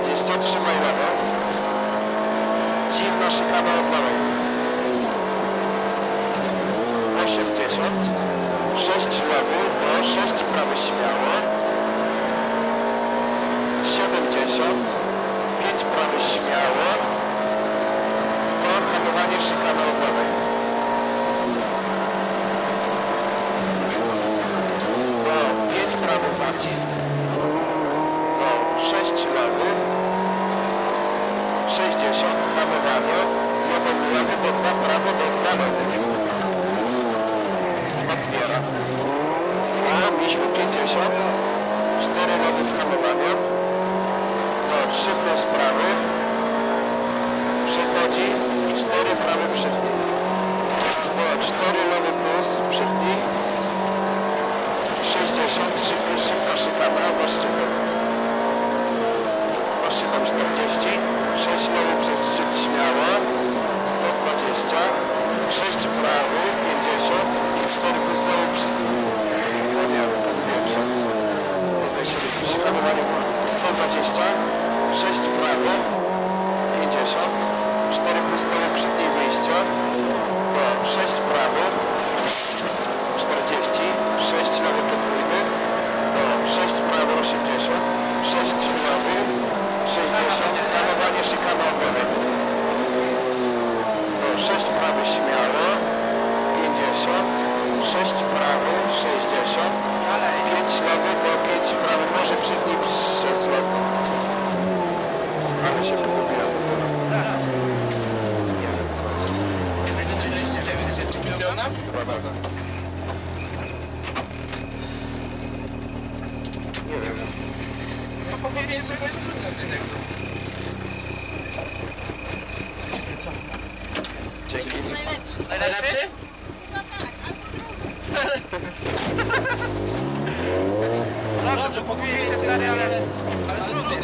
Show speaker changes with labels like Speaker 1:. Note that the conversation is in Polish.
Speaker 1: 120, trzymaj lewo. Dziwna szykana od lewej. 80, 6 lewy, do 6 prawy śmiało. 70, 5 prawy śmiało. 100, hamowanie szykana od lewej. Do 5 prawy zacisk. Do 6 lewy. 60, hamowanie. 1 lewy, do 2 prawy, do 2 lewy. Otwiera. A Misiu 50. 4 lewy z hamowaniem. Do 3 plus prawy. Przechodzi. 4 prawy przed nim. Do 4 lewy plus przed nim. 63 plus szybka szykana za szczytem. Za szczytem 40. 6 lewy przez szczyt śmiało. 120. 6 prawy. 50. 4 plus lewy przed nim. No nie, to większe. 120. Hamowanie 120. 6 prawy. 50. 4 plus lewy przed nim wyjścia. Do 6 prawy. 40. 6 lewy podwójny. Do 6 prawy 80. 6 lewy. 60. Hamowanie szykana od lewej. Do 6 prawy śmiało. 50. 6 prawy. 60. 5 lewy do 5 prawy. Może przed nim przez lewo. Ale się pogubiła. Chyba tak. Nie wiem.
Speaker 2: To powiedzieć sobie jest trudny odcinek.
Speaker 1: Dzięki.
Speaker 3: Najlepszy.
Speaker 2: Najlepszy?
Speaker 3: Chyba tak, albo drugi.
Speaker 2: Dobrze, powiedzieć stary, ale trudny